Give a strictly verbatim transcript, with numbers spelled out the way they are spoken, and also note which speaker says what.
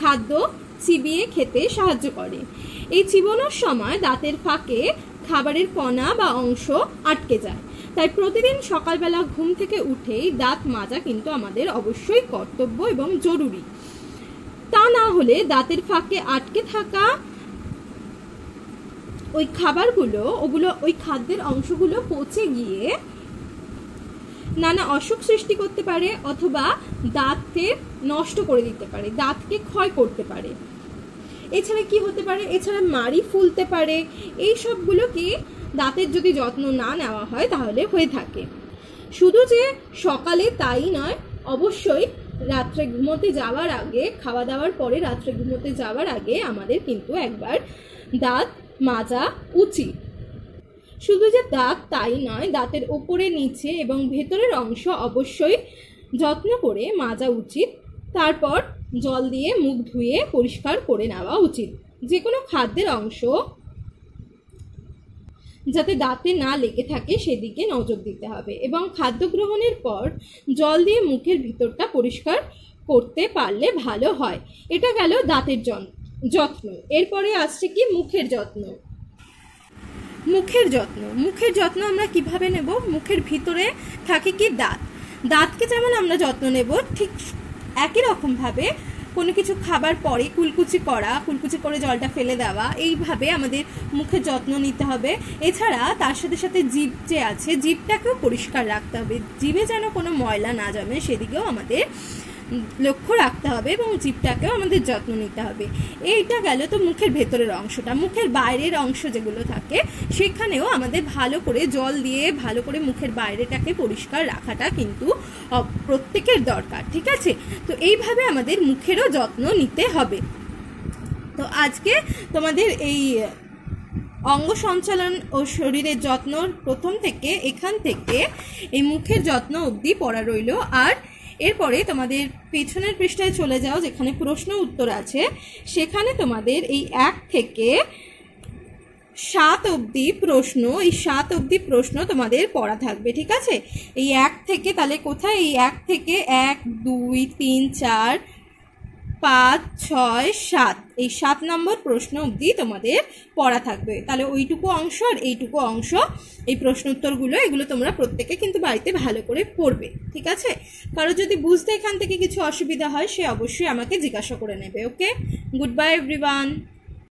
Speaker 1: খাদ্য চিবিয়ে খেতে সাহায্য করে। এই চিবানোর সময় দাঁতের ফাঁকে খাবারের কণা বা অংশ আটকে যায়। তাই প্রতিদিন সকালবেলা ঘুম থেকে উঠেই দাঁত মাজা কিন্তু আমাদের অবশ্যই কর্তব্য এবং জরুরি। তা না হলে দাঁতের ফাঁকে আটকে থাকা ওই খাবারগুলো ওগুলো ওই খাদ্যের অংশগুলো পচে গিয়ে নানা অসুখ সৃষ্টি করতে পারে অথবা দাঁতকে নষ্ট করে দিতে পারে, দাঁতকে ক্ষয় করতে পারে। এছাড়া কি হতে পারে, এছাড়া মাড়ি ফুলতে পারে। এই সবগুলো কি দাঁতের যদি যত্ন না নেওয়া হয় তাহলে হয়ে থাকে। শুধু যে সকালে তাই নয়, অবশ্যই রাত্রে ঘুমোতে যাওয়ার আগে, খাওয়া দাওয়ার পরে রাত্রে ঘুমোতে যাওয়ার আগে আমাদের কিন্তু একবার দাঁত মাজা উচিত। শুধু যে দাঁত তাই নয়, দাঁতের ওপরে নিচে এবং ভেতরের অংশ অবশ্যই যত্ন করে মাজা উচিত। তারপর জল দিয়ে মুখ ধুয়ে পরিষ্কার করে নেওয়া উচিত। যে কোনো খাদ্যের অংশ যাতে দাঁতে না লেগে থাকে সেদিকে নজর দিতে হবে এবং খাদ্য গ্রহণের পর জল দিয়ে মুখের ভিতরটা পরিষ্কার করতে পারলে ভালো হয়। এটা গেল দাঁতের যত্ন। এরপরে আসছে কি মুখের যত্ন। মুখের যত্ন মুখের যত্ন আমরা কিভাবে নেব? মুখের ভিতরে থাকে কি দাঁত। দাঁতকে যেমন আমরা যত্ন নেব, ঠিক একই রকম ভাবে কোনো কিছু খাবার পরে কুলকুচি করা, কুলকুচি করে জলটা ফেলে দেওয়া, এইভাবে আমাদের মুখের যত্ন নিতে হবে। এছাড়া তার সাথে সাথে জিভ যে আছে, জিভটাকেও পরিষ্কার রাখতে হবে। জিভে যেন কোনো ময়লা না জমে সেদিকেও আমাদের লক্ষ্য রাখতে হবে এবং জিভটাকেও আমাদের যত্ন নিতে হবে। এইটা গেল তো মুখের ভেতরের অংশটা। মুখের বাইরের অংশ যেগুলো থাকে সেখানেও আমাদের ভালো করে জল দিয়ে ভালো করে মুখের বাইরেটাকে পরিষ্কার রাখাটা কিন্তু প্রত্যেকের দরকার, ঠিক আছে? তো এইভাবে আমাদের মুখেরও যত্ন নিতে হবে। তো আজকে তোমাদের এই অঙ্গ সঞ্চালন ও শরীরের যত্নর প্রথম থেকে এখান থেকে এই মুখের যত্ন অবধি পড়া রইল। আর এরপরে তোমাদের পেছনের পৃষ্ঠায় চলে যাও, যেখানে প্রশ্ন উত্তর আছে। সেখানে তোমাদের এই এক থেকে সাত অবধি প্রশ্ন, এই সাত অবধি প্রশ্ন তোমাদের পড়া থাকবে, ঠিক আছে? এই এক থেকে তাহলে কোথায়, এই এক থেকে এক দুই তিন চার পাঁচ ছয় সাত, এই সাত নম্বর প্রশ্ন অবধি তোমাদের পড়া থাকবে। তাহলে ওইটুকু অংশ আর এইটুকু অংশ, এই প্রশ্ন উত্তরগুলো, এগুলো তোমরা প্রত্যেকে কিন্তু বাড়িতে ভালো করে পড়বে, ঠিক আছে? কারো যদি বুঝতে এখান থেকে কিছু অসুবিধা হয় সে অবশ্যই আমাকে জিজ্ঞাসা করে নেবে। Okay, good bye everyone.